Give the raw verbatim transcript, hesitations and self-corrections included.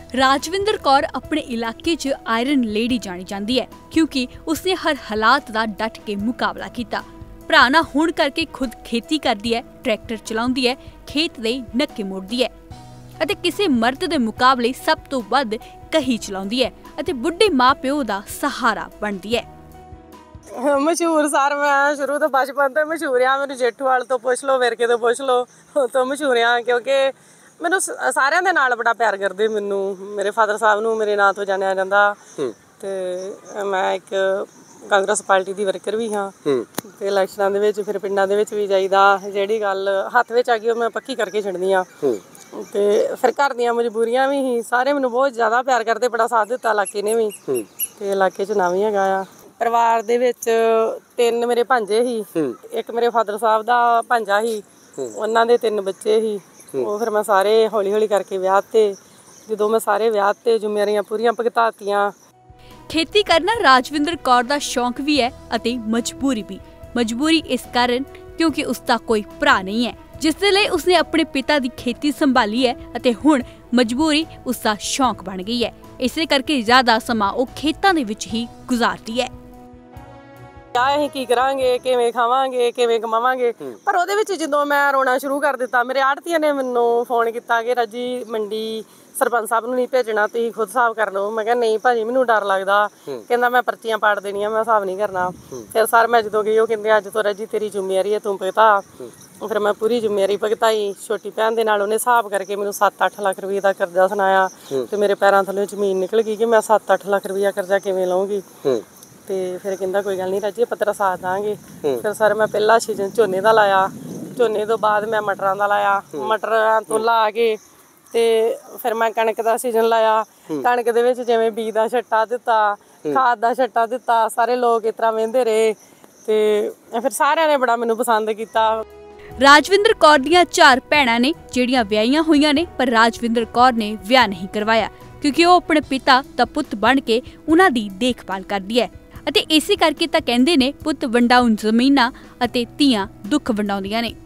राजविंदर कौर अपने इलाके च आयरन लेडी जानी जाती है क्योंकि उसने हर हालात का डट के मुकाबला किया। भरा ना होण करके खुद खेती करती है, ट्रैक्टर चलाउंदी है, खेत दे नक्के मोड़दी है अते किसी मर्द के मुकाबले सब तो वध कही चलाउंदी है अते बुढ़े माँ प्यो का सहारा बनती है। मशहूर सर मैं शुरू तो बचपन तो मशहूर हाँ, मेरे जेठू वाल तो पुछ लो, वेरके तो पुछ लो, तो मशहूर हाँ क्योंकि मैनू सारिਆਂ ਦੇ ਨਾਲ बड़ा प्यार करते। मैनू मेरे फादर साहब नू मेरे नाम तो जानिया जाता ते मैं एक कांग्रेस पार्टी की वर्कर भी हाँ ते इलैक्शनां दे विच फिर पिंडां दे विच भी जाईदा, जिहड़ी गल हत्थ विच आ गई मैं पक्की करके छड्डनी हाँ ते फिर घर दीयां मजबूरियां भी ही। सारे मैनू बहुत ज़्यादा प्यार करते, बड़ा साथ दिता इलाके ने भी ते इलाके च नाम भी हैगा आ। परिवार दे विच तीन मेरे भांजे ही, एक मेरे फादर साहब दा भांजा ही, उन्हां दे तीन बच्चे ही। ਉਹ ਫਿਰ ਮੈਂ ਸਾਰੇ ਹੌਲੀ ਹੌਲੀ ਕਰਕੇ ਵਿਆਹ ਤੇ ਜਦੋਂ मैं सारे ਵਿਆਹ ਤੇ ਜ਼ਿੰਮੇਵਾਰੀਆਂ ਪੂਰੀਆਂ ਭੁਗਤਾਤੀਆਂ। खेती करना राजविंदर कौर ਦਾ शौक भी है ਅਤੇ मजबूरी भी। मजबूरी इस कारण क्योंकि उसका कोई भरा नहीं है जिस दे लई उसने अपने पिता की खेती संभाली है ਅਤੇ ਹੁਣ मजबूरी उसका शौक बन गई है। इसे करके ज्यादा समा ਉਹ ਖੇਤਾਂ ਦੇ ਵਿੱਚ ਹੀ ਗੁਜ਼ਾਰਦੀ ਹੈ। ਅਸੀਂ ਕੀ ਕਰਾਂਗੇ, ਕਿਵੇਂ ਖਾਵਾਂਗੇ, ਕਿਵੇਂ ਕਮਾਵਾਂਗੇ, ਪਰ ਉਹਦੇ ਵਿੱਚ ਜਦੋਂ ਮੈਂ ਰੋਣਾ ਸ਼ੁਰੂ ਕਰ ਦਿੱਤਾ ਮੇਰੇ ਆੜਤੀਆਂ ਨੇ ਮੈਨੂੰ ਫੋਨ ਕੀਤਾ ਕਿ ਰਾਜੀ ਮੰਡੀ ਸਰਪੰਚ ਸਾਹਿਬ ਨੂੰ ਨਹੀਂ ਭੇਜਣਾ, ਤੁਸੀਂ ਖੁਦ ਹਿਸਾਬ ਕਰ ਲਓ। ਮੈਂ ਕਿਹਾ ਨਹੀਂ ਭਾਜੀ ਮੈਨੂੰ ਡਰ ਲੱਗਦਾ, ਕਹਿੰਦਾ ਮੈਂ ਪਰਚੀਆਂ ਪਾੜ ਦੇਣੀਆਂ, ਮੈਂ ਹਿਸਾਬ ਨਹੀਂ ਕਰਨਾ। ਫਿਰ ਸਰ ਮੈਂ ਜਦੋਂ ਗਈ ਉਹ ਕਹਿੰਦੇ ਅੱਜ ਤੋਂ ਰਾਜੀ ਤੇਰੀ ਜ਼ਿੰਮੇਵਾਰੀ ਹੈ, ਤੂੰ ਭੁਗਤਾ। ਫਿਰ ਮੈਂ ਪੂਰੀ ਜ਼ਿੰਮੇਵਾਰੀ ਭੁਗਤਾਈ। ਛੋਟੀ ਭੈਣ ਦੇ ਨਾਲ ਉਹਨੇ ਹਿਸਾਬ ਕਰਕੇ ਮੈਨੂੰ ਸੱਤ ਅੱਠ ਲੱਖ ਰੁਪਏ ਦਾ ਕਰਜ਼ਾ ਸੁਣਾਇਆ ਤੇ ਮੇਰੇ ਪੈਰਾਂ ਥੱਲੇ ਜ਼ਮੀਨ ਨਿਕਲ ਗਈ ਕਿ ਮੈਂ ਸੱਤ ਅੱਠ ਲੱਖ ਰੁਪਇਆ ਕਰਜ਼ਾ ਕਿਵੇਂ ਲਵਾਂਗੀ। ਤੇ ਫਿਰ ਕਹਿੰਦਾ ਕੋਈ ਗੱਲ ਨਹੀਂ ਰਾਜੀ ਆਪਾਂ ਤੇਰਾ ਸਾਥ ਦਾਂਗੇ। ਫਿਰ ਸਰ ਮੈਂ ਪਹਿਲਾ ਸੀਜ਼ਨ ਝੋਨੇ ਦਾ ਲਾਇਆ, ਝੋਨੇ ਤੋਂ ਬਾਅਦ ਮੈਂ ਮਟਰਾਂ ਦਾ ਲਾਇਆ, ਮਟਰਾਂ ਤੋਂ ਲਾ ਕੇ ਤੇ ਫਿਰ ਮੈਂ ਕਣਕ ਦਾ ਸੀਜ਼ਨ ਲਾਇਆ। ਕਣਕ ਦੇ ਵਿੱਚ ਜਿਵੇਂ ਬੀਜ ਦਾ ਛੱਟਾ ਦਿੱਤਾ, ਖਾਦ ਦਾ ਛੱਟਾ ਦਿੱਤਾ, ਸਾਰੇ ਲੋਕ ਇਸ ਤਰ੍ਹਾਂ ਵਹਿੰਦੇ ਰਹੇ ਤੇ ਫਿਰ ਸਾਰਿਆਂ ਨੇ ਬੜਾ ਮੈਨੂੰ ਪਸੰਦ ਕੀਤਾ। राजविंदर कौर ਦੀਆਂ ਚਾਰ ਭੈਣਾਂ ਨੇ ਜਿਹੜੀਆਂ ਵਿਆਹੀਆਂ ਹੋਈਆਂ ਨੇ, ਪਰ ਰਾਜਵਿੰਦਰ ਕੌਰ ਨੇ ਵਿਆਹ ਨਹੀਂ ਕਰਵਾਇਆ ਕਿਉਂਕਿ ਉਹ ਆਪਣੇ ਪਿਤਾ ਦਾ ਪੁੱਤ ਬਣ ਕੇ ਉਹਨਾਂ ਦੀ ਦੇਖਭਾਲ ਕਰਦੀ ਹੈ ਅਤੇ ਇਸੇ ਕਰਕੇ ਤਾਂ ਕਹਿੰਦੇ ਨੇ ਪੁੱਤ ਵੰਡਾਉਣ ਜ਼ਮੀਨਾਂ ਅਤੇ ਧੀਆਂ ਦੁੱਖ ਵੰਡਾਉਂਦੀਆਂ ਨੇ।